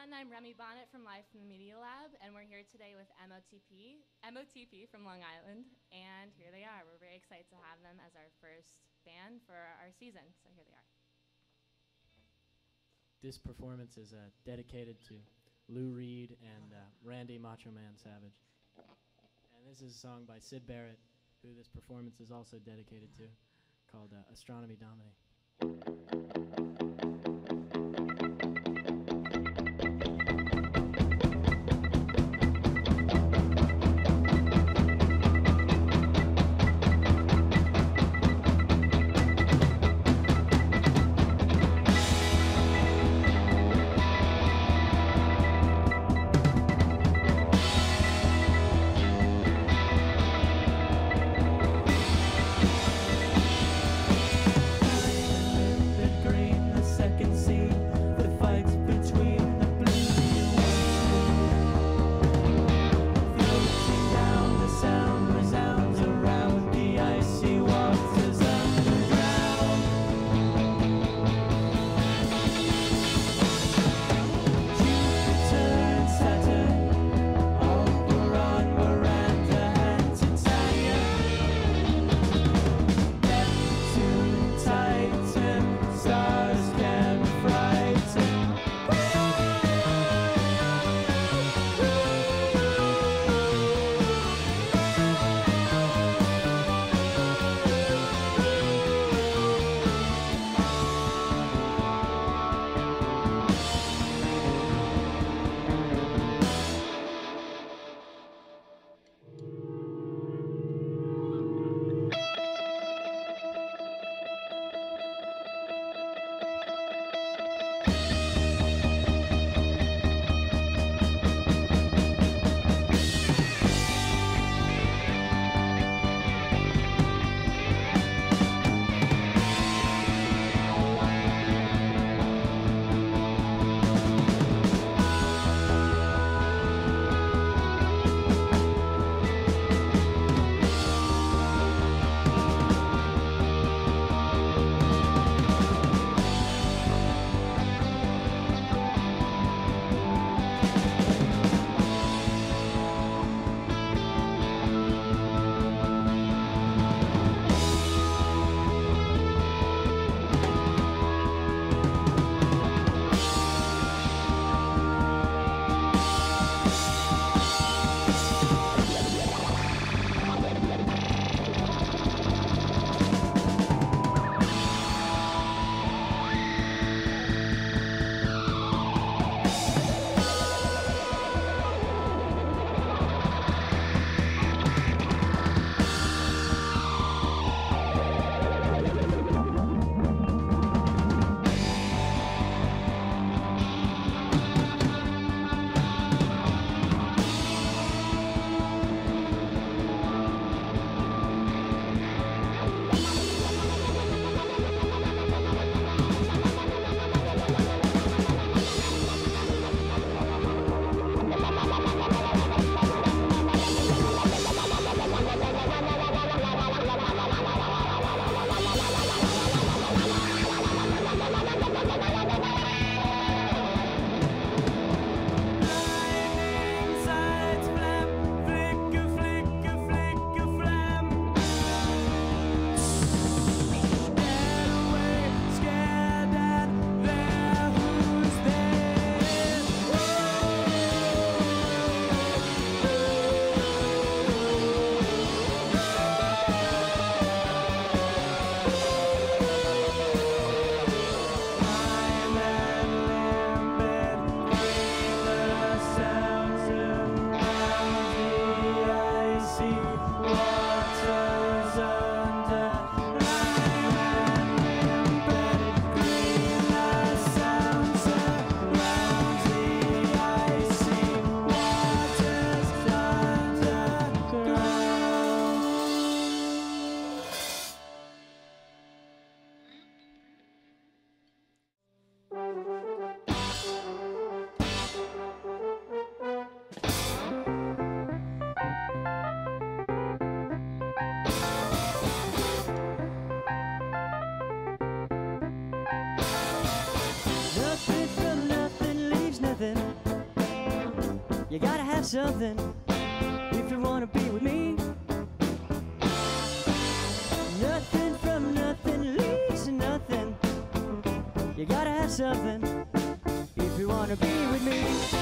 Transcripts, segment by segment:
everyone. I'm Remy Bonnet from Live from the Media Lab, and we're here today with Motp from Long Island, and here they are. We're very excited to have them as our first band for our season, so here they are. This performance is dedicated to Lou Reed and Randy Macho Man Savage. And this is a song by Sid Barrett, who this performance is also dedicated to, called Astronomy Domine. Green You gotta have something if you wanna be with me. Nothing from nothing leads to nothing. You gotta have something if you wanna be with me.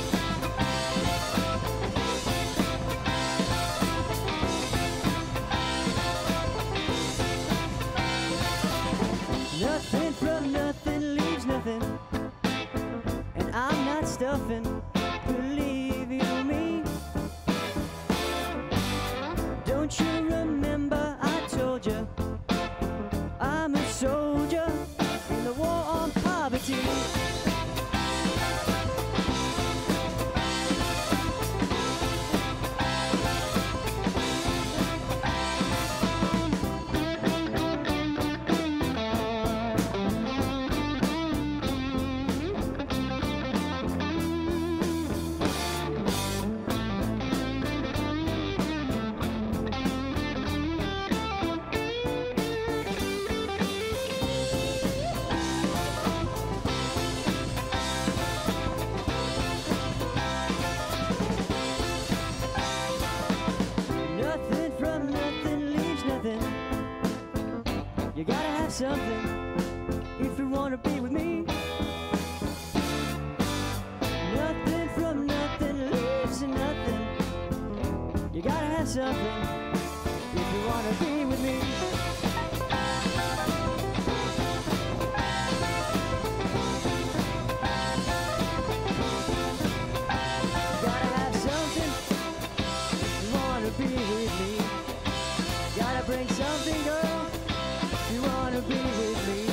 Nothing from nothing leaves nothing, and I'm not stuffing, believe you me. Don't you remember I told you I'm a soldier in the war on poverty. Nothing from nothing leaves nothing. You gotta have something if you wanna be with me. Nothing from nothing leaves to nothing. You gotta have something if you wanna be with me. Gotta have something if you wanna be with me. Gotta bring something, girl, if you wanna be with me.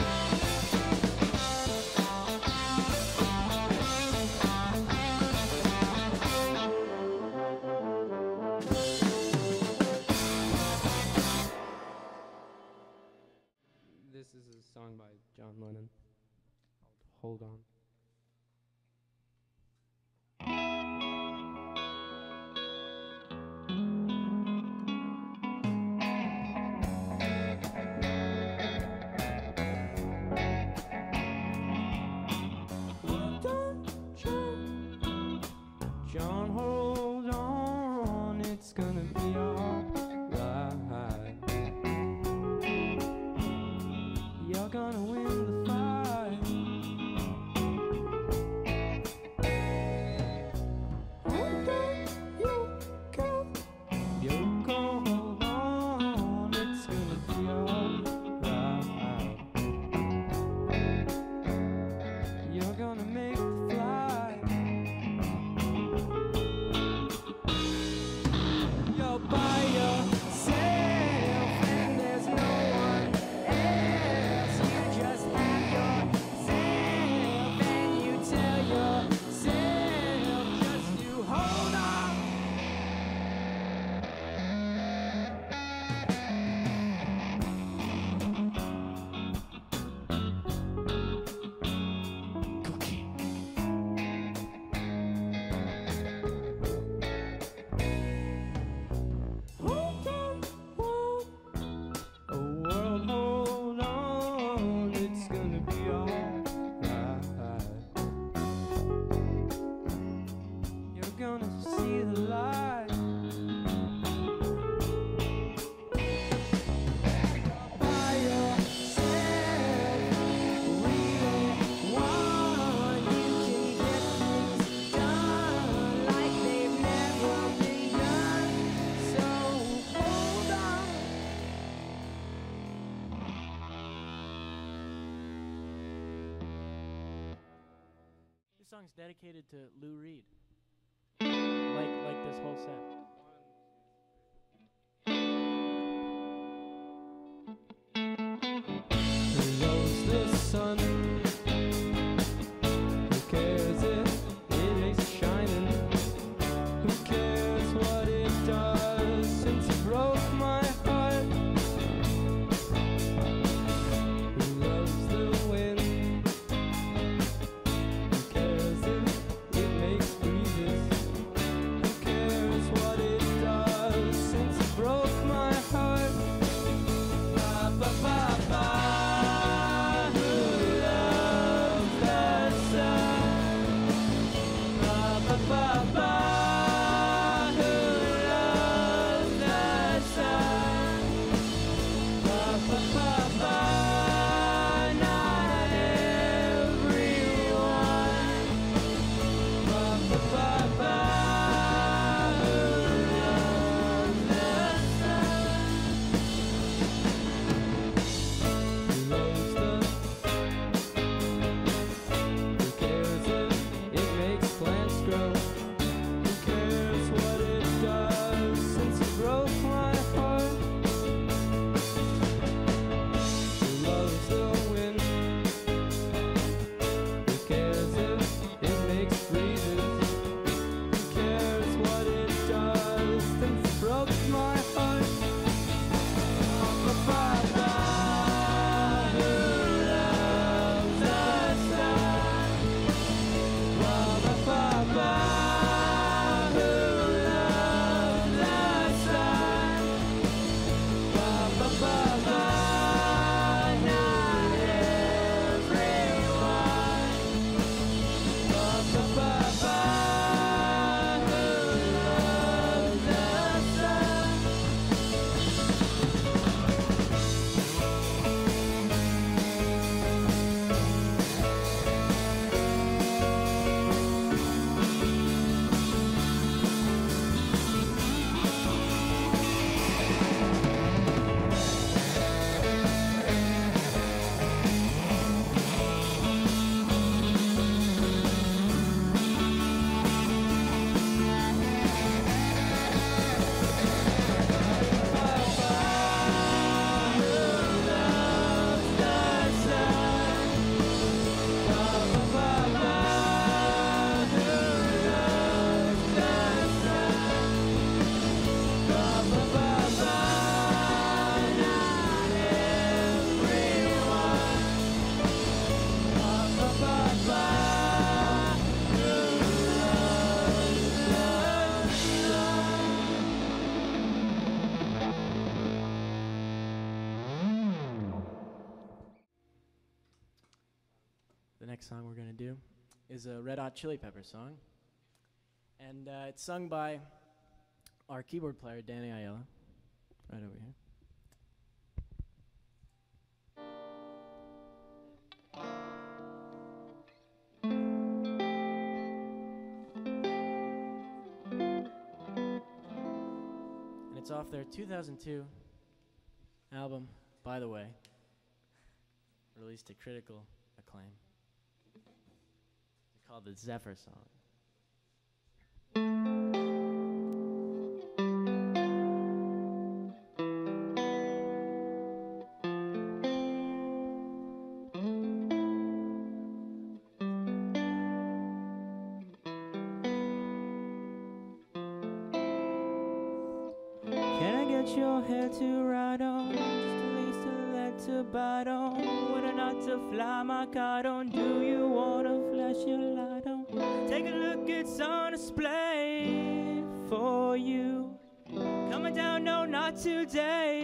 This is a song by John Lennon. Hold on. John, hold on, it's gonna be alright. You're gonna win the fight. Hold on, you go, hold on, it's gonna be alright. You're gonna make the flight. You're by yourself and there's no one else. You just have yourself and you tell yourself just to hold on. Hold on, whoa. Oh world, hold on, it's gonna be alright. You're gonna see the light. By yourself, real one, you can get things done like they've never been done. So hold on. This song's dedicated to Lou Reed. Like this whole set. Rose the sun. Who cares if it makes it shining? Who cares what it does since it broke my heart? Who loves the wind? Who cares if it makes breezes? Who cares what it does since it broke my heart? next song we're going to do is a Red Hot Chili Peppers song. And it's sung by our keyboard player, Danny Aiello, right over here. And it's off their 2002 album, By the Way, released to critical acclaim. It's called the Zephyr Song. Can I get your hair to ride on? Just at least a leg to bite on. Whether or not to fly my kite on. Do you wanna flash your light on? Take a look, it's on display for you. Coming down, no, not today.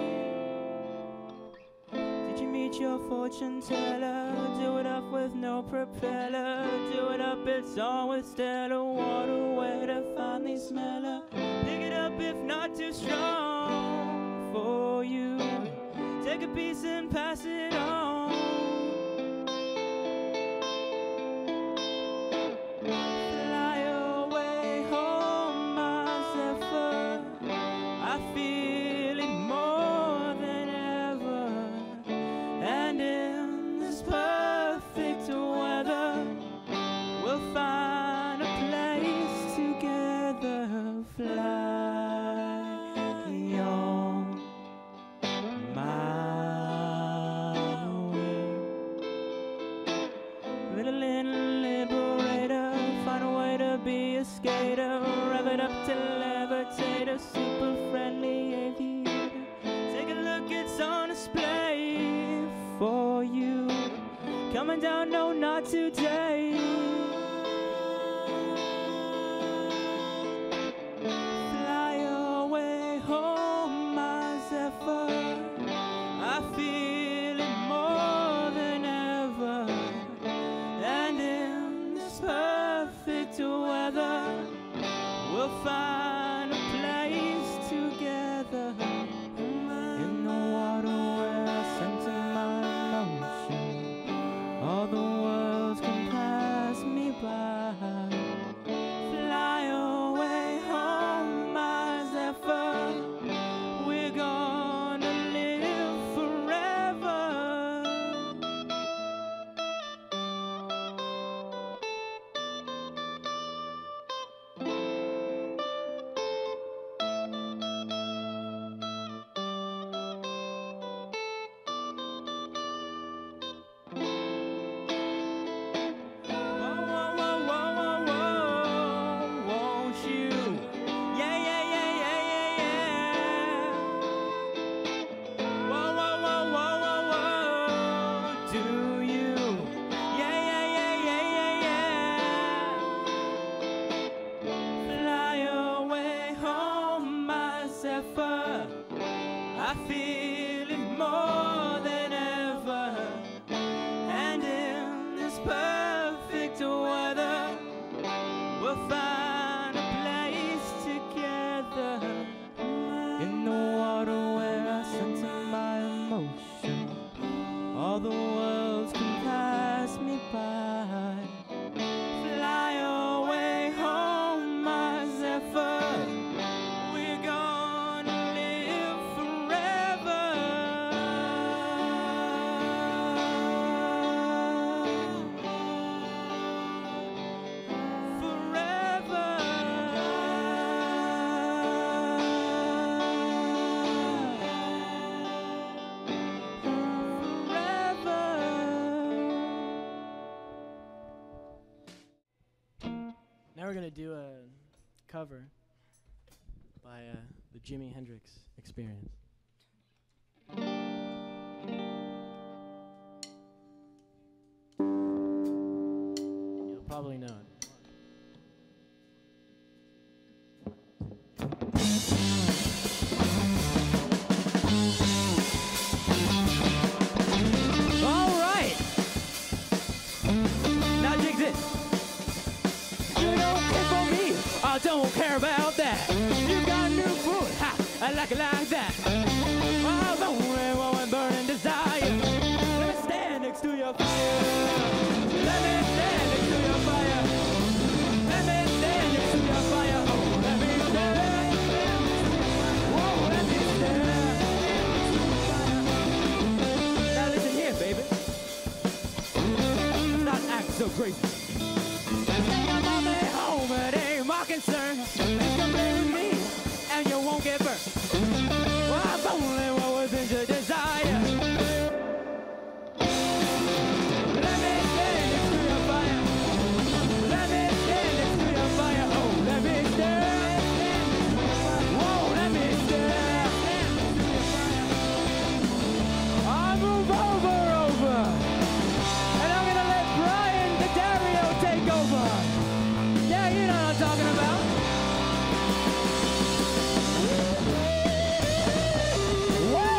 Did you meet your fortune teller? Do it up with no propeller. Do it up, it's on with stellar water. Where to finally smell her? Pick it up if not too strong for you. Take a piece and pass it on. Fly away home, my Zephyr. I feel it more than ever. And in this perfect weather, we'll find a place together. Fly on my way. Little liberator, find a way to be a skater. Rev it up to levitate, a super friendly aviator. Take a look, it's on display for you. Coming down, no, not today. Fly away home, my Zephyr. I feel it more than ever. And in this perfect weather, we'll find a place together. In the water where I center my emotion, all the worlds can pass me by. Fly away home, my Zephyr. We're gonna live forever. Whoa, whoa, whoa, whoa, whoa, whoa, won't you? Yeah, yeah, yeah, yeah, yeah, yeah. Whoa, whoa, whoa, whoa, whoa, whoa, do you? Yeah, yeah, yeah, yeah, yeah, yeah. Fly away home, my Zephyr. I feel it more than ever. And in this perfect weather, we'll find a place together. In the water where I center my emotion, all the worlds can pass me by. Fly away home, my Zephyr. We're gonna live forever. Forever. Now we're going to do a cover by the Jimi Hendrix Experience. You'll probably know it. All right. don't care about that. You got new food, ha, I like it like that. Oh, don't worry, woman, burning desire. Let me stand next to your fire. Let me stand next to your fire. Let me stand next to your fire. Oh, let me stand. Whoa, let me stand. Now listen here, baby. Not act so crazy. Home, it ain't my concern. You can play with me, and you won't get burned. Well, I've only what was in your desire. Let me stand next to your fire. Let me stand next to your fire. Oh, let me stand. Whoa, let me stand. I'll move over. And I'm gonna let Brian the Dario take over. Yeah, you know what I'm talking about. Woo!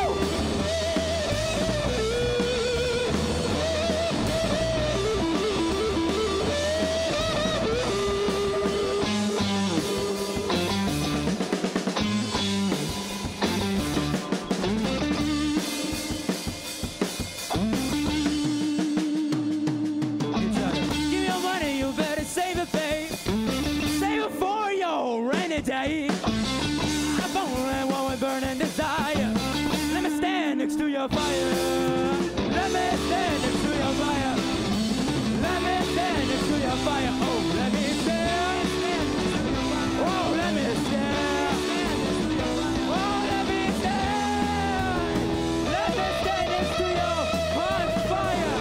Give your money, you better save it, babe. Save it for your rainy day. I'm only one with burning desire. Let me stand next to your fire. Let me stand next to your fire. Let me stand next to your fire. Oh, let me stand. Oh, let me stand. Oh, let me stand. Let me stand next to your hot fire.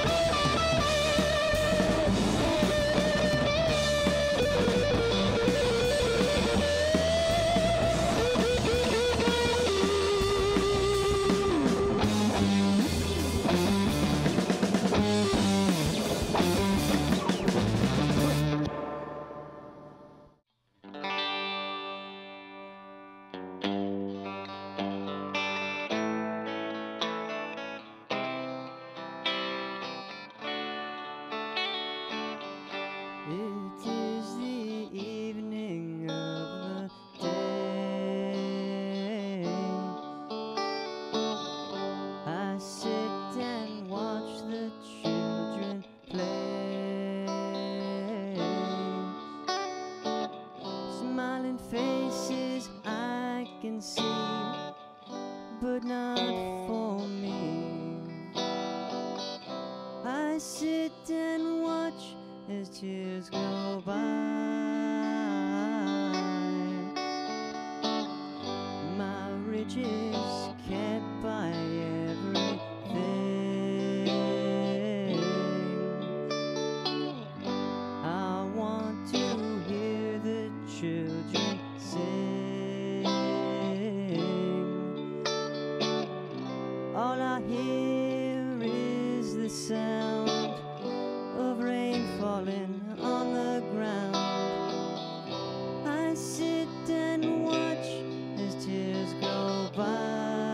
It is the evening of the day. I sit and watch the children play. Smiling faces I can see, but not for me. I sit and watch as tears go by. My riches can't buy everything. I want to hear the children sing. All I hear is the sound of rain falling on the ground. I sit and watch as tears go by.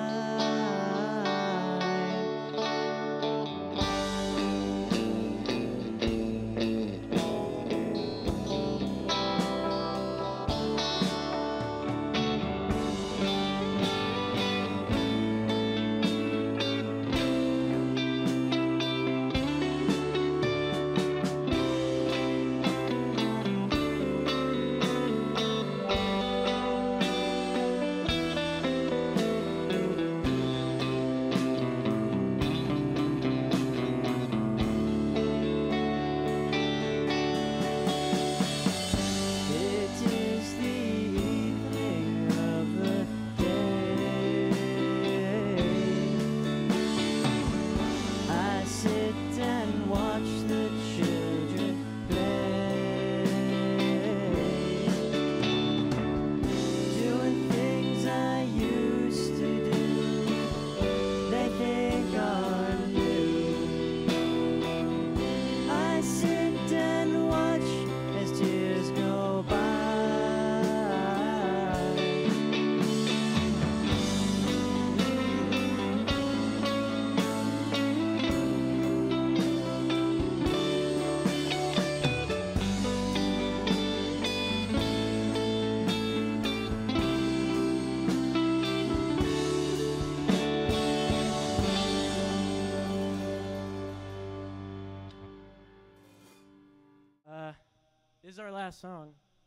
This is our last song.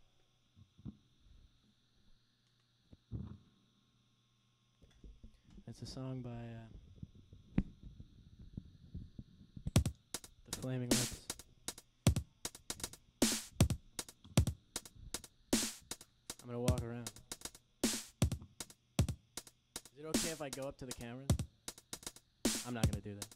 It's a song by the Flaming Lips. I'm gonna walk around. Is it okay if I go up to the cameras? I'm not gonna do that.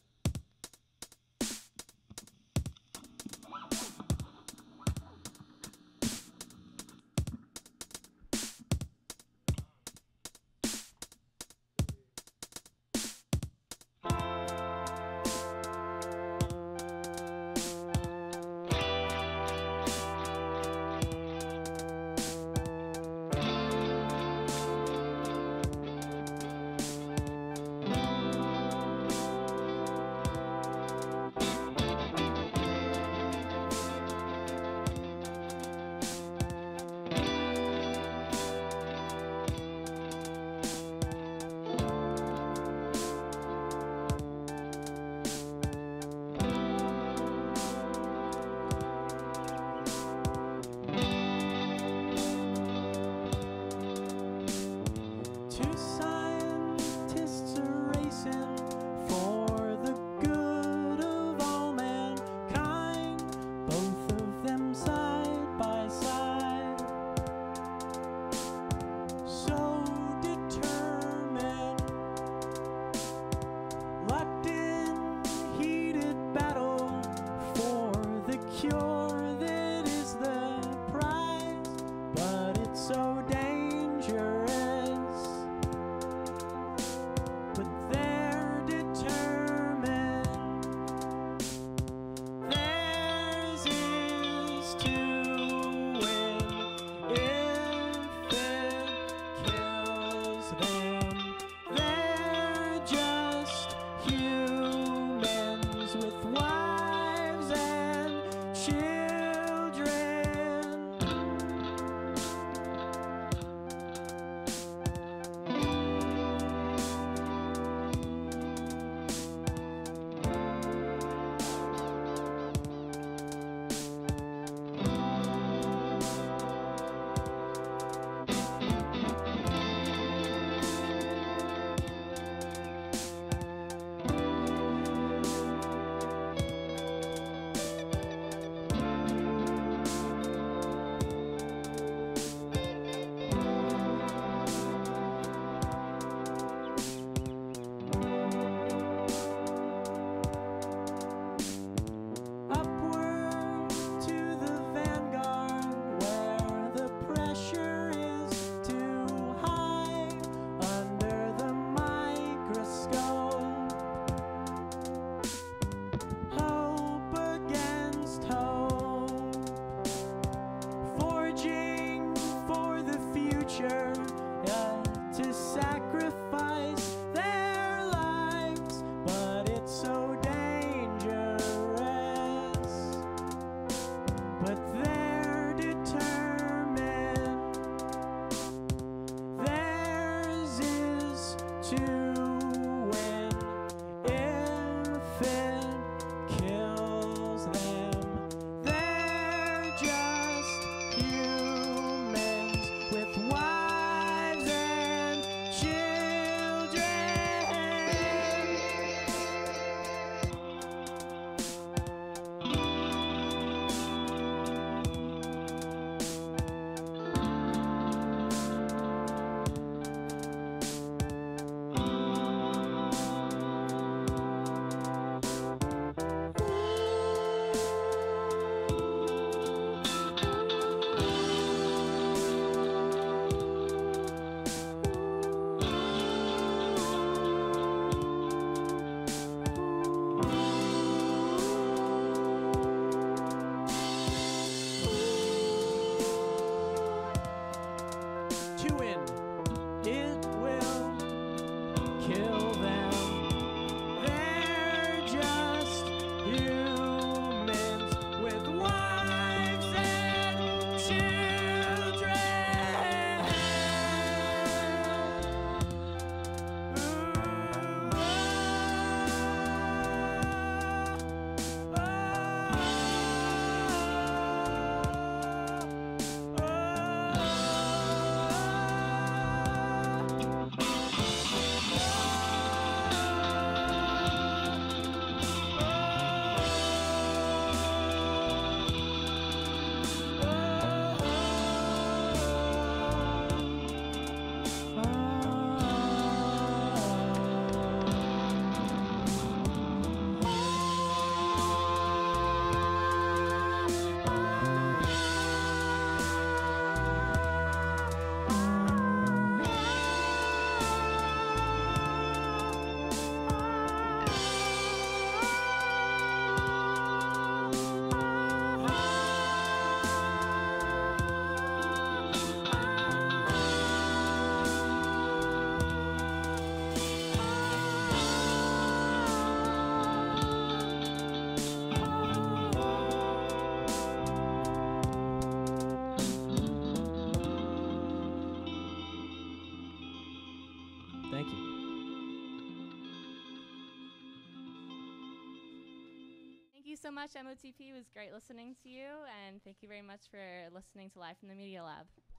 you so much, MOTP. It was great listening to you, and thank you very much for listening to Live from the Media Lab.